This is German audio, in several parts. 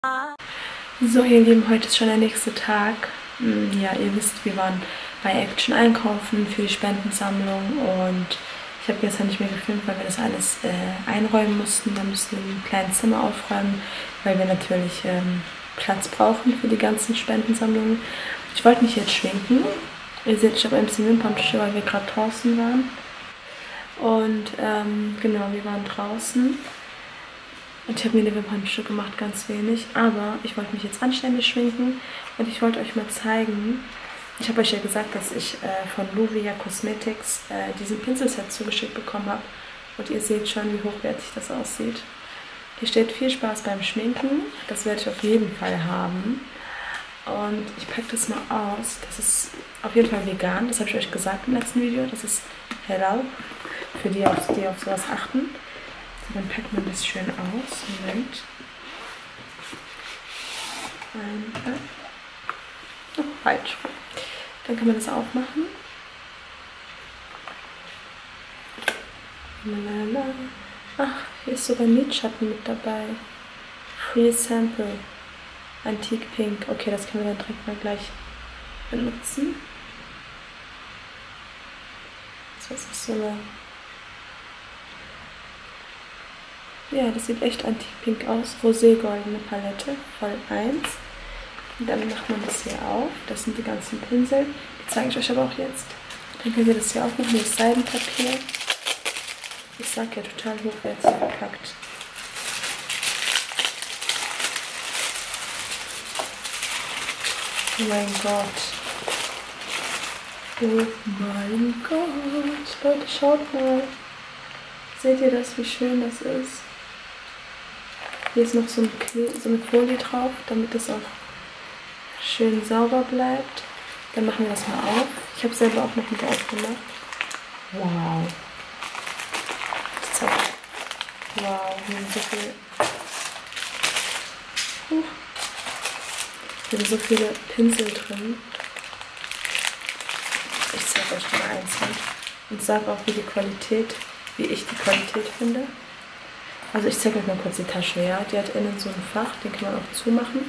So ihr Lieben, heute ist schon der nächste Tag. Ja, ihr wisst, wir waren bei Action einkaufen für die Spendensammlung und ich habe gestern nicht mehr gefilmt, weil wir das alles einräumen mussten. Da mussten wir ein kleines Zimmer aufräumen, weil wir natürlich Platz brauchen für die ganzen Spendensammlungen. Ich wollte mich jetzt schminken. Ihr seht, ich habe ein bisschen Wimperntusche, weil wir gerade draußen waren. Und genau, wir waren draußen. Und ich habe mir eine Wimperntusche gemacht, ganz wenig. Aber ich wollte mich jetzt anständig schminken und ich wollte euch mal zeigen. Ich habe euch ja gesagt, dass ich von Luvia Cosmetics diesen Pinselset zugeschickt bekommen habe. Und ihr seht schon, wie hochwertig das aussieht. Hier steht viel Spaß beim Schminken. Das werde ich auf jeden Fall haben. Und ich packe das mal aus. Das ist auf jeden Fall vegan. Das habe ich euch gesagt im letzten Video. Das ist halal. Für die auf sowas achten. So, dann packt man das schön aus. Moment. Oh, falsch. Dann kann man das aufmachen. Lalala. Ach, hier ist sogar Lidschatten mit dabei. Free Sample. Antique Pink. Okay, das können wir dann direkt mal gleich benutzen. Das ist so eine... Ja, das sieht echt Antique Pink aus. Rosé-goldene Palette, voll 1. Und dann macht man das hier auf. Das sind die ganzen Pinsel. Die zeige ich euch aber auch jetzt. Dann könnt ihr das hier aufmachen. Hier ist Seidenpapier. Ich sag ja, total hochwertig verpackt. Oh mein Gott. Oh mein Gott. Leute, schaut mal. Seht ihr das, wie schön das ist? Hier ist noch so eine Folie drauf, damit das auch schön sauber bleibt. Dann machen wir das mal auf. Ich habe selber auch noch mit aufgemacht. Wow. Wow, hier sind so viel. Hier sind so viele Pinsel drin. Ich zeige euch mal einzeln und sage auch, wie ich die Qualität finde. Also ich zeige euch mal kurz die Tasche, ja. Die hat innen so ein Fach, den kann man auch zumachen.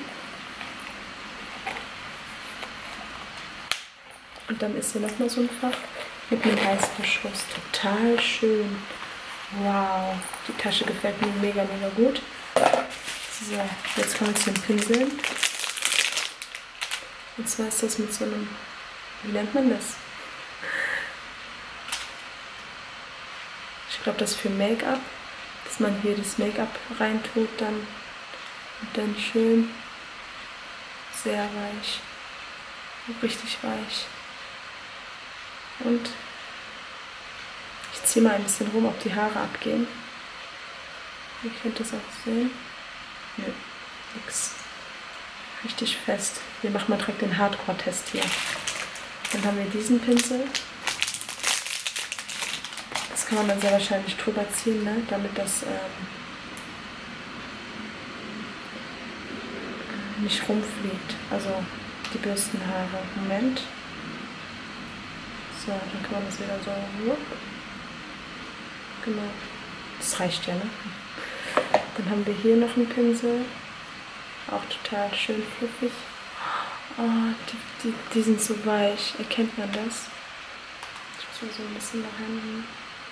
Und dann ist hier nochmal so ein Fach mit einem Reißverschluss. Total schön. Wow, die Tasche gefällt mir mega, mega gut. So, jetzt kann man es hier pinseln. Und zwar ist das mit so einem, wie nennt man das? Ich glaube, das ist für Make-up, dass man hier das Make-up reintut dann und dann schön sehr weich, richtig weich. Und ich ziehe mal ein bisschen rum, ob die Haare abgehen. Ihr könnt das auch sehen. Nö, nix. Richtig fest. Wir machen mal direkt den Hardcore-Test hier. Dann haben wir diesen Pinsel. Das kann man dann sehr wahrscheinlich drüber ziehen, ne? Damit das nicht rumfliegt. Also die Bürstenhaare. Moment. So, dann kann man das wieder so. Genau. Das reicht ja, ne? Dann haben wir hier noch einen Pinsel. Auch total schön fluffig. Oh, die sind so weich. Erkennt man das? Ich muss mal so ein bisschen da rein.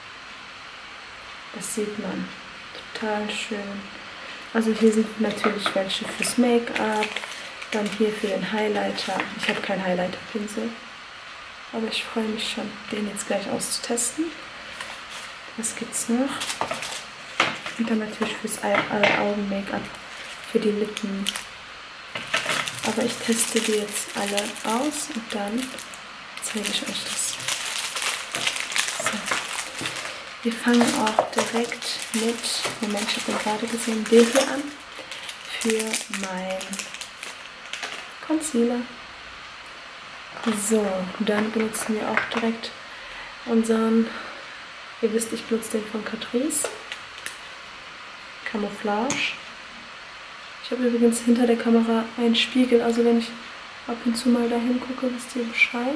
Das sieht man. Total schön. Also hier sind natürlich welche fürs Make-up. Dann hier für den Highlighter. Ich habe keinen Highlighter-Pinsel. Aber ich freue mich schon, den jetzt gleich auszutesten. Was gibt's noch? Und dann natürlich fürs Augen-Make-up. Für die Lippen. Aber ich teste die jetzt alle aus und dann zeige ich euch das. So. Wir fangen auch direkt mit, Moment, ich habe den gerade gesehen, den hier an. Für mein Concealer. So, dann benutzen wir auch direkt unseren, ihr wisst, ich benutze den von Catrice. Camouflage. Ich habe übrigens hinter der Kamera einen Spiegel, also wenn ich ab und zu mal dahin gucke, wisst ihr Bescheid.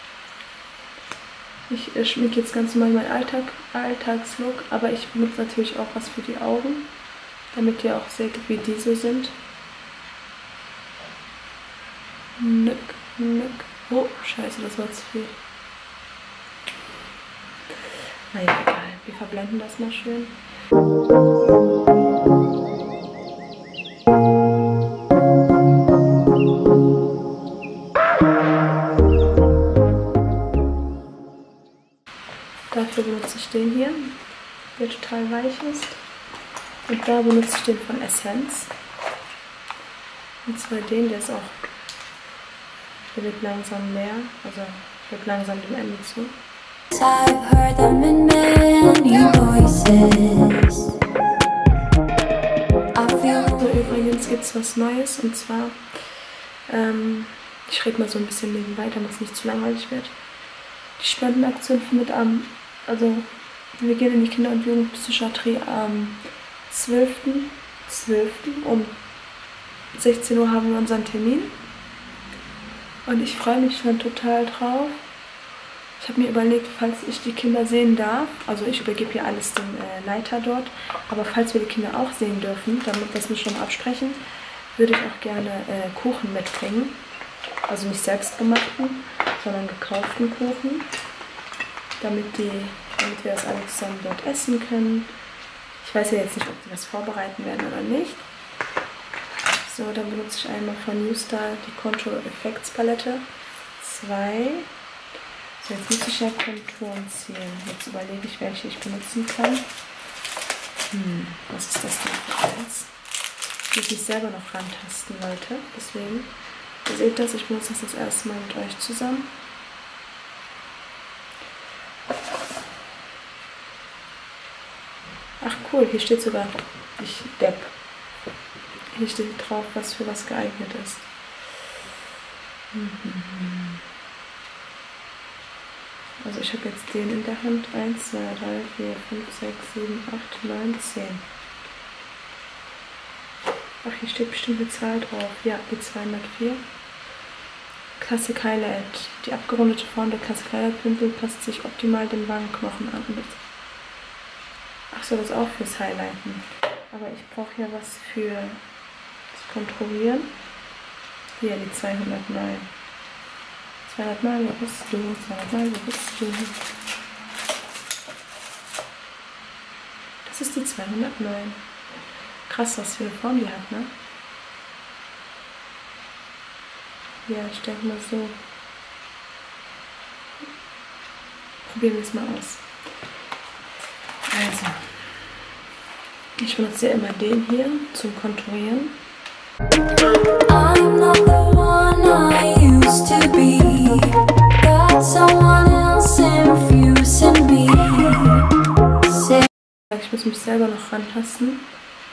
Ich schminke jetzt ganz normal meinen Alltagslook, aber ich benutze natürlich auch was für die Augen, damit ihr auch seht, wie die so sind. Nück, nück. Oh, scheiße, das war zu viel. Naja, egal. Wir verblenden das mal schön. Dafür benutze ich den hier, der total weich ist. Und da benutze ich den von Essence. Und zwar den, der ist auch, der wird langsam leer, also wird langsam dem Ende zu. I've heard them in many voices. So, übrigens gibt es was Neues, und zwar, ich rede mal so ein bisschen nebenbei, damit es nicht zu langweilig wird. Die Spendenaktion findet also wir gehen in die Kinder- und Jugendpsychiatrie am 12.12. um 16 Uhr haben wir unseren Termin. Und ich freue mich schon total drauf. Ich habe mir überlegt, falls ich die Kinder sehen darf, also ich übergebe hier alles dem Leiter dort, aber falls wir die Kinder auch sehen dürfen, damit wir es schon absprechen, würde ich auch gerne Kuchen mitbringen. Also nicht selbstgemachten, sondern gekauften Kuchen, damit wir das alle zusammen dort essen können. Ich weiß ja jetzt nicht, ob die was vorbereiten werden oder nicht. So, dann benutze ich einmal von New Style die Contour Effects Palette 2. So, jetzt muss ich ja Konturen ziehen. Jetzt überlege ich, welche ich benutzen kann. Was ist das denn für eins? Ich muss mich selber noch rantasten, Leute. Deswegen, ihr seht das, ich benutze das erste Mal mit euch zusammen. Ach cool, hier steht sogar, ich Depp. Hier steht drauf, was für was geeignet ist. Also ich habe jetzt den in der Hand. 1, 2, 3, 4, 5, 6, 7, 8, 9, 10. Ach, hier steht bestimmt eine Zahl drauf. Ja, die 204. Classic Highlight. Die abgerundete Form der Classic Highlight Pinsel passt sich optimal dem Wangenknochen an. Ach so, das ist auch fürs Highlighten. Aber ich brauche ja was für das Konturieren. Hier, die 209. 209, wo bist du? 209, wo bist du? Das ist die 209. Krass, was für eine Form die hat, ne? Ja, ich denke mal so. Probieren wir es mal aus. Also, ich benutze ja immer den hier zum Konturieren. I'm not the one I used to be. Got someone else infusing me. Ich muss mich selber noch rantasten.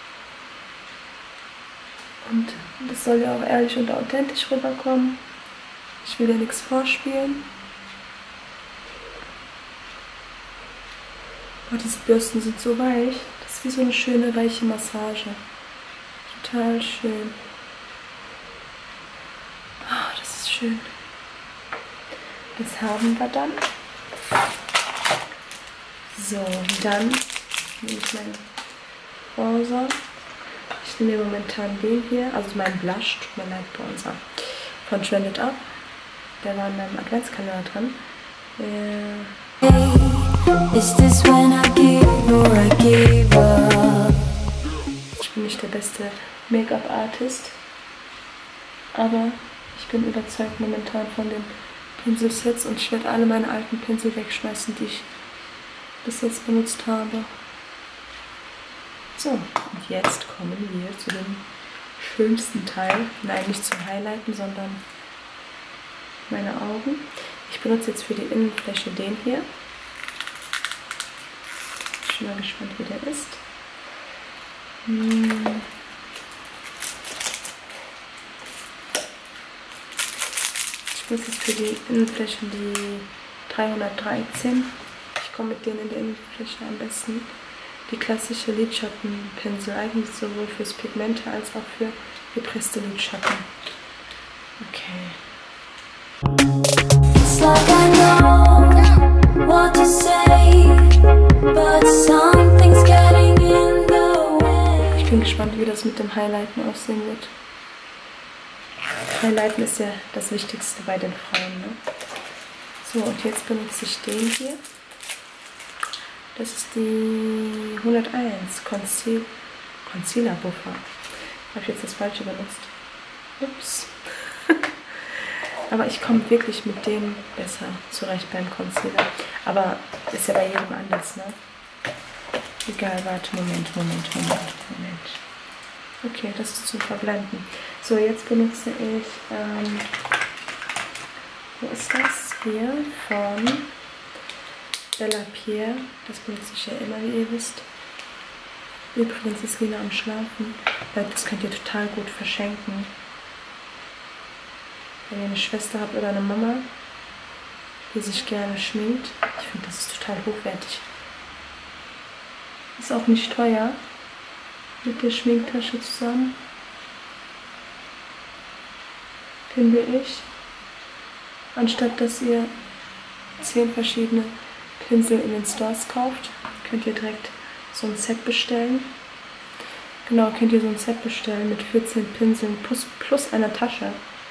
Und das soll ja auch ehrlich und authentisch rüberkommen. Ich will ja nichts vorspielen. Oh, diese Bürsten sind so weich. Das ist wie so eine schöne, weiche Massage. Total schön. Oh, das ist schön. Das haben wir dann. So, dann nehme ich meinen Bronzer. Ich nehme momentan den hier, also mein Blush, tut mir leid, Bronzer, von Trended Up. Der war in meinem Adventskalender drin. Ich bin nicht der beste Make-up-Artist, aber ich bin überzeugt momentan von den Pinselsets und ich werde alle meine alten Pinsel wegschmeißen, die ich bis jetzt benutzt habe. So, und jetzt kommen wir zu dem schönsten Teil. Nein, nicht zum Highlighten, sondern meine Augen. Ich benutze jetzt für die Innenfläche den hier. Ich bin mal gespannt, wie der ist. Ich benutze jetzt für die Innenflächen die 313. Ich komme mit denen in der Innenfläche am besten. Die klassische Lidschattenpinsel, eigentlich sowohl fürs Pigmente als auch für gepresste Lidschatten. Okay. Ich bin gespannt, wie das mit dem Highlighten aussehen wird. Highlighten ist ja das Wichtigste bei den Frauen, ne? So, und jetzt benutze ich den hier. Das ist die 101 Concealer Buffer. Habe ich jetzt das Falsche benutzt? Ups. Aber ich komme wirklich mit dem besser zurecht beim Concealer. Aber ist ja bei jedem anders, ne? Egal, warte, Moment. Okay, das ist zum Verblenden. So, jetzt benutze ich, wo ist das? Hier von Bella Pierre. Das benutze ich ja immer, wie ihr wisst. Übrigens ist Lina am Schlafen. Das könnt ihr total gut verschenken. Wenn ihr eine Schwester habt oder eine Mama, die sich gerne schminkt. Ich finde, das ist total hochwertig. Ist auch nicht teuer. Mit der Schminktasche zusammen. Finde ich. Anstatt dass ihr 10 verschiedene Pinsel in den Stores kauft, könnt ihr direkt so ein Set bestellen. Genau, könnt ihr so ein Set bestellen mit 14 Pinseln plus einer Tasche.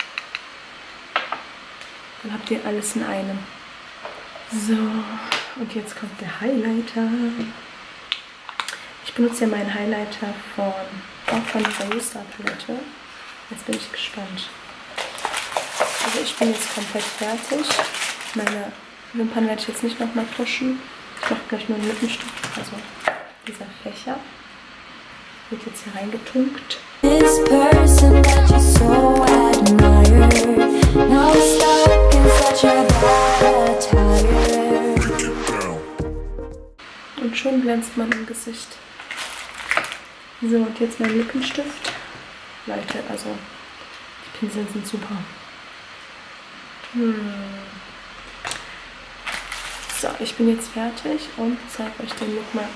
Dann habt ihr alles in einem. So, und jetzt kommt der Highlighter. Ich benutze ja meinen Highlighter auch von der Yousta Palette. Jetzt bin ich gespannt. Also ich bin jetzt komplett fertig. Meine Wimpern werde ich jetzt nicht nochmal tuschen. Ich mache gleich nur einen Lippenstift. Also dieser Fächer wird jetzt hier reingetunkt. This person that you so admire, now stuck in such a attire. Und schon glänzt man im Gesicht. So, und jetzt mein Lippenstift. Leute, also die Pinsel sind super. So, ich bin jetzt fertig und zeige euch den Look mal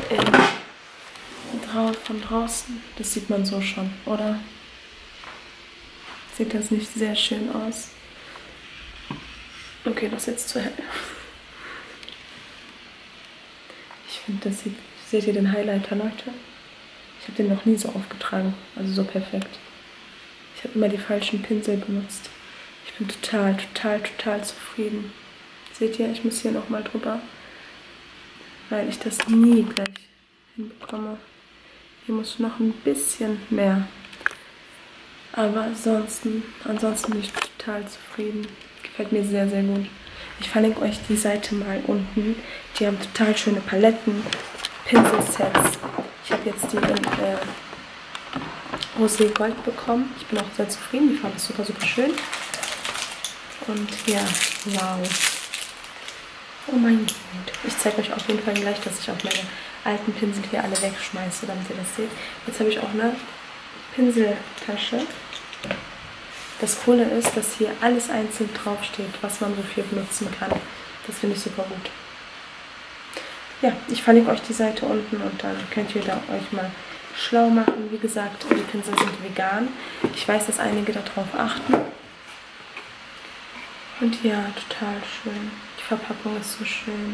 von draußen. Das sieht man so schon, oder? Sieht das nicht sehr schön aus? Okay, das ist jetzt zu hell. Ich finde, das seht ihr den Highlighter, Leute? Ich habe den noch nie so aufgetragen, also so perfekt. Ich habe immer die falschen Pinsel benutzt. Ich bin total zufrieden. Seht ihr, ich muss hier nochmal drüber, weil ich das nie gleich hinbekomme. Hier muss noch ein bisschen mehr. Aber ansonsten bin ich total zufrieden. Gefällt mir sehr gut. Ich verlinke euch die Seite mal unten. Die haben total schöne Paletten, Pinselsets. Ich habe jetzt die in Rosé Gold bekommen. Ich bin auch sehr zufrieden. Die Farbe ist super schön. Und ja, wow. Oh mein Gott. Ich zeige euch auf jeden Fall gleich, dass ich auch meine alten Pinsel hier alle wegschmeiße, damit ihr das seht. Jetzt habe ich auch eine Pinseltasche. Das Coole ist, dass hier alles einzeln draufsteht, was man wofür benutzen kann. Das finde ich super gut. Ja, ich verlinke euch die Seite unten und dann könnt ihr da euch mal schlau machen. Wie gesagt, die Pinsel sind vegan. Ich weiß, dass einige darauf achten. Und ja, total schön. Die Verpackung ist so schön.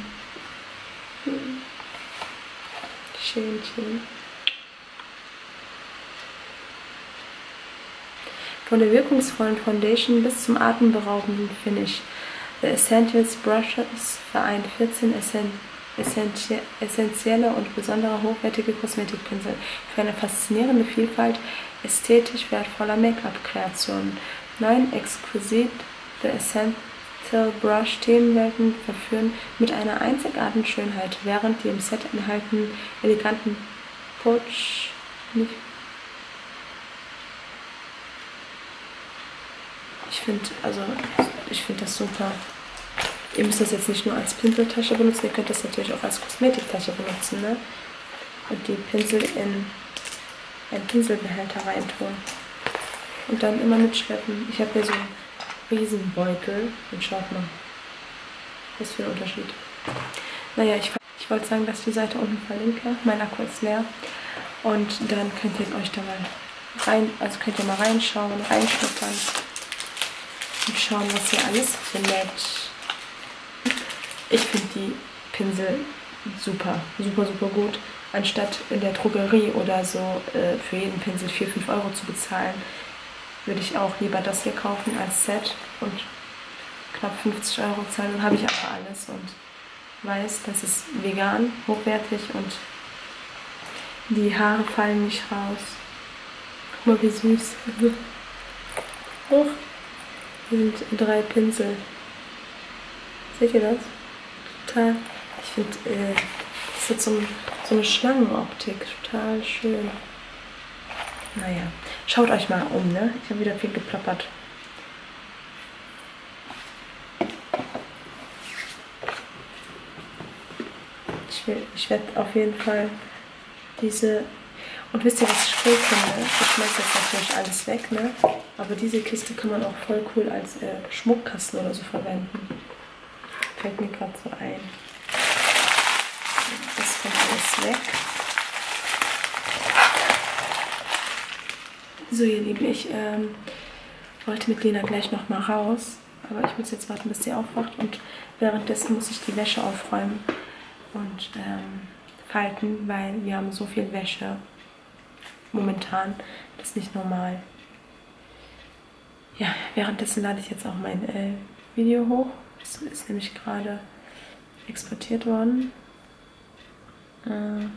Schön. Von der wirkungsvollen Foundation bis zum atemberaubenden Finish. The Essentials Brushes vereint 14 essentielle und besondere hochwertige Kosmetikpinsel für eine faszinierende Vielfalt ästhetisch wertvoller Make-up-Kreationen. 9 exquisit The Essential Brush Themenwelten verführen mit einer einzigartigen Schönheit, während die im Set enthaltenen eleganten Pouch nicht. Ich finde das super. Ihr müsst das jetzt nicht nur als Pinseltasche benutzen, ihr könnt das natürlich auch als Kosmetiktasche benutzen, ne? Und die Pinsel in einen Pinselbehälter reintun. Und dann immer mitschleppen. Ich habe hier so einen Riesenbeutel. Und schaut mal. Was für ein Unterschied. Naja, ich wollte sagen, dass ich die Seite unten verlinke. Mein Akku ist leer. Und dann könnt ihr euch da mal reinschauen, reinschnuppern. Und schauen, was ihr alles findet. Ich finde die Pinsel super gut. Anstatt in der Drogerie oder so für jeden Pinsel 4-5 Euro zu bezahlen, würde ich auch lieber das hier kaufen als Set und knapp 50 € zahlen. Dann habe ich aber alles und weiß, das ist vegan, hochwertig und die Haare fallen nicht raus. Guck mal, wie süß. Oh, hier sind 3 Pinsel. Seht ihr das? Total. Ich finde, das hat so eine Schlangenoptik. Total schön. Naja, schaut euch mal um, ne? Ich habe wieder viel geplappert. Ich werde auf jeden Fall diese... Und wisst ihr, was ich cool finde? Ich schmeiße jetzt natürlich alles weg, ne? Aber diese Kiste kann man auch voll cool als Schmuckkasten oder so verwenden. Fällt mir gerade so ein. Das kommt alles weg. So, ihr Lieben, ich wollte mit Lena gleich noch mal raus. Aber ich muss jetzt warten, bis sie aufwacht. Und währenddessen muss ich die Wäsche aufräumen und falten, weil wir haben so viel Wäsche momentan. Das ist nicht normal. Ja, währenddessen lade ich jetzt auch mein Video hoch. Das ist nämlich gerade exportiert worden. Moment.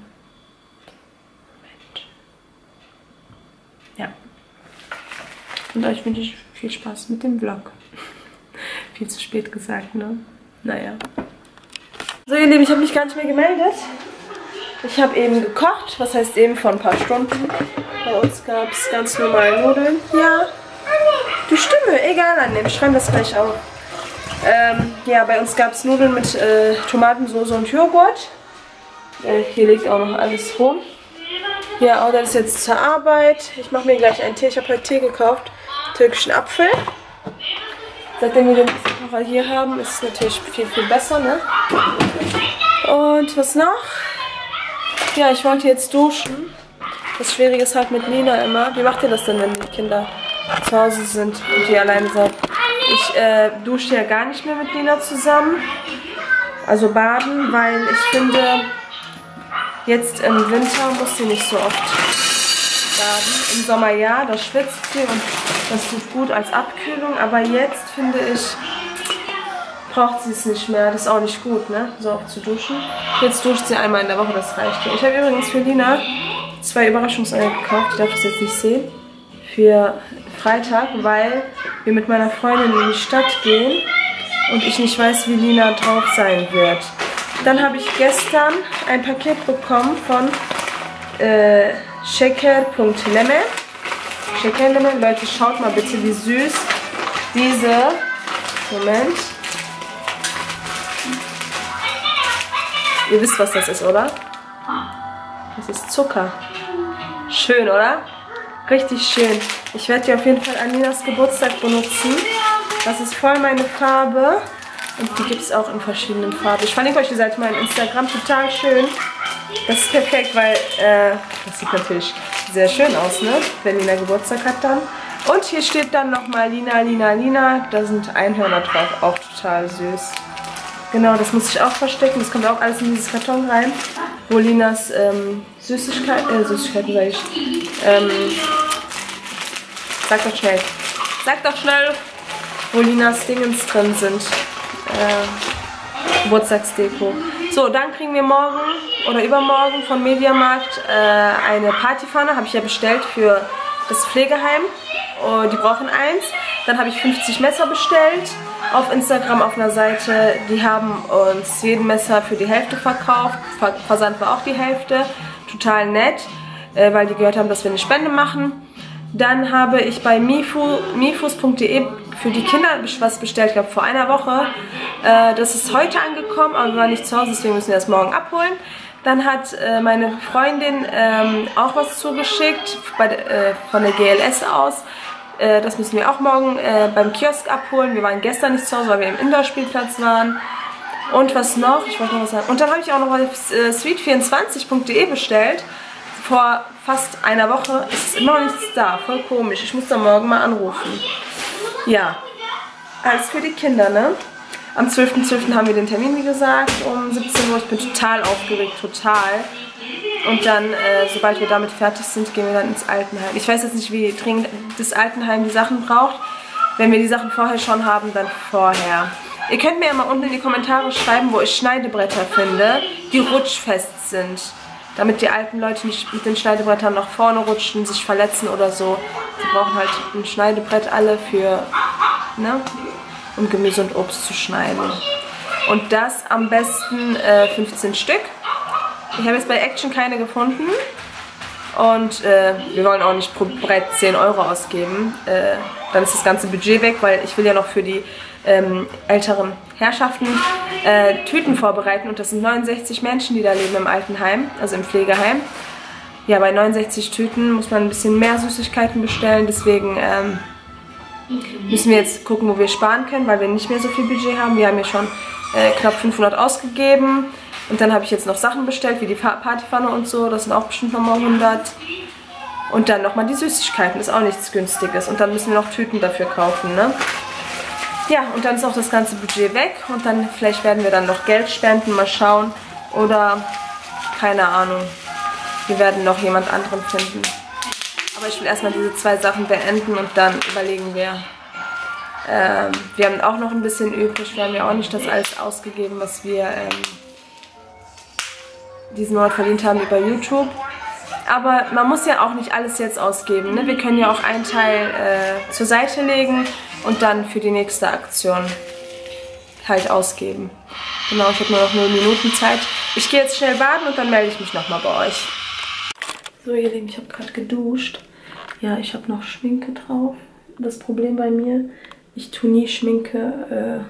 Ja. Und euch wünsche ich viel Spaß mit dem Vlog. Viel zu spät gesagt, ne? Naja. So, ihr Lieben, ich habe mich gar nicht mehr gemeldet. Ich habe eben gekocht. Was heißt eben? Vor ein paar Stunden. Bei uns gab es ganz normal Nudeln. Ja. Die Stimme, egal annehmen. Ich schreibe das gleich auf. Ja, bei uns gab es Nudeln mit Tomatensauce und Joghurt. Hier liegt auch noch alles rum. Ja, Auder ist jetzt zur Arbeit. Ich mache mir gleich einen Tee. Ich habe heute Tee gekauft. Türkischen Apfel. Seitdem wir den Kocher hier haben, ist es natürlich viel, viel besser, ne? Und was noch? Ja, ich wollte jetzt duschen. Das Schwierige ist halt mit Lina immer. Wie macht ihr das denn, wenn die Kinder zu Hause sind und ihr alleine seid? Ich dusche ja gar nicht mehr mit Lina zusammen. Also baden, weil ich finde, jetzt im Winter muss sie nicht so oft baden. Im Sommer ja, da schwitzt sie und das tut gut als Abkühlung. Aber jetzt finde ich, braucht sie es nicht mehr. Das ist auch nicht gut, ne? So oft zu duschen. Jetzt duscht sie einmal in der Woche, das reicht ihr. Ich habe übrigens für Lina 2 Überraschungseier gekauft. Ich darf das jetzt nicht sehen. Für Freitag, weil wir mit meiner Freundin in die Stadt gehen und ich nicht weiß, wie Lina drauf sein wird. Dann habe ich gestern ein Paket bekommen von Şeker.leme. Şeker.leme, Leute, schaut mal bitte, wie süß diese... Moment. Ihr wisst, was das ist, oder? Das ist Zucker. Schön, oder? Richtig schön. Ich werde die auf jeden Fall an Linas Geburtstag benutzen. Das ist voll meine Farbe. Und die gibt es auch in verschiedenen Farben. Ich verlinke euch die Seite mal in Instagram. Total schön. Das ist perfekt, weil das sieht natürlich sehr schön aus, ne? Wenn Lina Geburtstag hat dann. Und hier steht dann nochmal Lina, Lina, Lina. Da sind Einhörner drauf. Auch total süß. Genau, das muss ich auch verstecken. Das kommt auch alles in dieses Karton rein. Wo Linas Süßigkeiten, sag ich. Sag doch schnell. Sag doch schnell, wo Linas Dingens drin sind. Geburtstagsdeko. So, dann kriegen wir morgen oder übermorgen von Mediamarkt eine Partypfanne. Habe ich ja bestellt für das Pflegeheim. Die brauchen eins. Dann habe ich 50 Messer bestellt. Auf Instagram auf einer Seite. Die haben uns jeden Messer für die Hälfte verkauft. Versand war auch die Hälfte. Total nett, weil die gehört haben, dass wir eine Spende machen. Dann habe ich bei mifus.de für die Kinder was bestellt, ich glaube vor einer Woche. Das ist heute angekommen, aber wir waren nicht zu Hause, deswegen müssen wir das morgen abholen. Dann hat meine Freundin auch was zugeschickt von der GLS aus. Das müssen wir auch morgen beim Kiosk abholen. Wir waren gestern nicht zu Hause, weil wir im Indoor-Spielplatz waren. Und was noch? Ich wollte noch was sagen. Und dann habe ich auch noch auf sweet24.de bestellt. Vor fast einer Woche ist immer noch nichts da. Voll komisch. Ich muss da morgen mal anrufen. Ja, alles für die Kinder, ne? Am 12.12. haben wir den Termin, wie gesagt, um 17 Uhr. Ich bin total aufgeregt, total. Und dann, sobald wir damit fertig sind, gehen wir dann ins Altenheim. Ich weiß jetzt nicht, wie dringend das Altenheim die Sachen braucht. Wenn wir die Sachen vorher schon haben, dann vorher. Ihr könnt mir ja mal unten in die Kommentare schreiben, wo ich Schneidebretter finde, die rutschfest sind. Damit die alten Leute nicht mit den Schneidebrettern nach vorne rutschen, sich verletzen oder so. Die brauchen halt ein Schneidebrett alle für, ne, um Gemüse und Obst zu schneiden. Und das am besten 15 Stück. Ich habe jetzt bei Action keine gefunden. Und wir wollen auch nicht pro Brett 10 Euro ausgeben. Dann ist das ganze Budget weg, weil ich will ja noch für die älteren Herrschaften Tüten vorbereiten. Und das sind 69 Menschen, die da leben im Altenheim, also im Pflegeheim. Ja, bei 69 Tüten muss man ein bisschen mehr Süßigkeiten bestellen. Deswegen müssen wir jetzt gucken, wo wir sparen können, weil wir nicht mehr so viel Budget haben. Wir haben ja schon knapp 500 ausgegeben. Und dann habe ich jetzt noch Sachen bestellt, wie die Partypfanne und so. Das sind auch bestimmt nochmal 100. Und dann nochmal die Süßigkeiten. Das ist auch nichts Günstiges. Und dann müssen wir noch Tüten dafür kaufen, ne? Ja, und dann ist auch das ganze Budget weg. Und dann vielleicht werden wir dann noch Geld spenden, mal schauen. Oder, keine Ahnung, wir werden noch jemand anderen finden. Aber ich will erstmal diese 2 Sachen beenden und dann überlegen wir. Wir haben auch noch ein bisschen übrig. Wir haben ja auch nicht das alles ausgegeben, was wir diesen Monat verdient haben über YouTube. Aber man muss ja auch nicht alles jetzt ausgeben, ne? Wir können ja auch einen Teil zur Seite legen und dann für die nächste Aktion halt ausgeben. Genau, ich habe nur noch 0 Minuten Zeit. Ich gehe jetzt schnell baden und dann melde ich mich nochmal bei euch. So ihr Lieben, ich habe gerade geduscht. Ja, ich habe noch Schminke drauf. Das Problem bei mir, ich tue nie Schminke,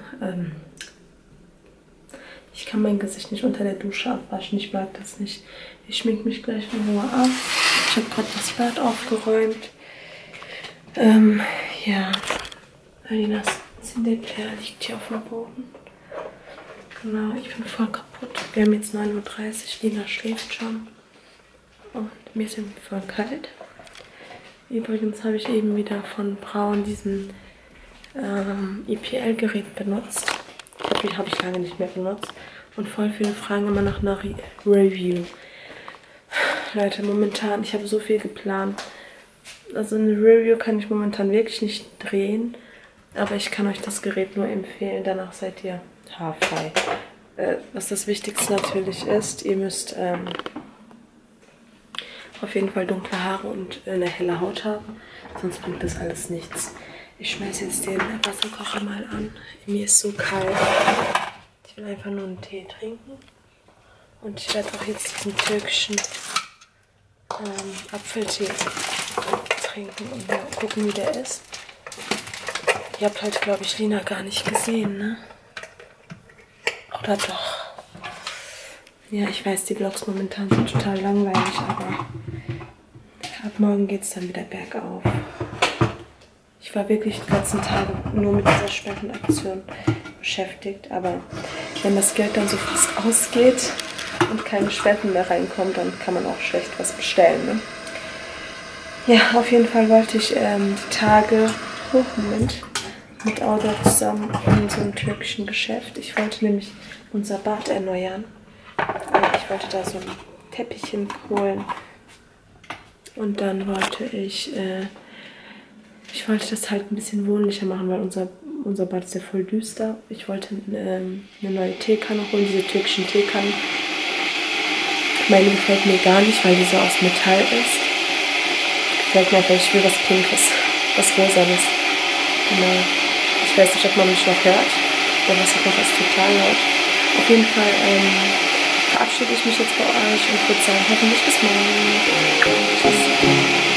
ich kann mein Gesicht nicht unter der Dusche abwaschen, ich mag das nicht. Ich schminke mich gleich in Ruhe ab. Ich habe gerade das Bad aufgeräumt. Ja, Alinas Zindelplayer liegt hier auf dem Boden. Genau, ich bin voll kaputt. Wir haben jetzt 9:30 Uhr, Lina schläft schon. Und mir ist irgendwie voll kalt. Übrigens habe ich eben wieder von Braun diesen IPL-Gerät benutzt. Habe ich lange nicht mehr benutzt. Und voll viele fragen immer nach einer Review. Leute, momentan, ich habe so viel geplant. Also eine Review kann ich momentan wirklich nicht drehen. Aber ich kann euch das Gerät nur empfehlen. Danach seid ihr haarfrei. Was das Wichtigste natürlich ist, ihr müsst auf jeden Fall dunkle Haare und eine helle Haut haben. Sonst bringt das alles nichts. Ich schmeiße jetzt den Wasserkocher mal an. Mir ist so kalt. Ich will einfach nur einen Tee trinken. Und ich werde auch jetzt diesen türkischen Apfeltee trinken und mal gucken, wie der ist. Ihr habt heute, glaube ich, Lina gar nicht gesehen, ne? Oder doch? Ja, ich weiß, die Vlogs momentan sind total langweilig, aber ab morgen geht es dann wieder bergauf. Ich war wirklich die letzten Tage nur mit dieser Spendenaktion beschäftigt, aber wenn das Geld dann so fast ausgeht und keine Spenden mehr reinkommen, dann kann man auch schlecht was bestellen, ne? Ja, auf jeden Fall wollte ich die Tage, mit Audra zusammen in so einem türkischen Geschäft. Ich wollte nämlich unser Bad erneuern. Ich wollte da so ein Teppichchen holen und dann wollte ich wollte das halt ein bisschen wohnlicher machen, weil unser Bad ist ja voll düster. Ich wollte eine neue Teekanne holen, diese türkischen Teekannen. Meine gefällt mir gar nicht, weil die so aus Metall ist. Gefällt mir einfach, ich will was Pinkes, was Rosanes. Genau. Ich weiß nicht, ob man mich noch hört. Der Wasserkocher ist total laut. Auf jeden Fall verabschiede ich mich jetzt bei euch und würde sagen, hoffentlich bis morgen. Tschüss.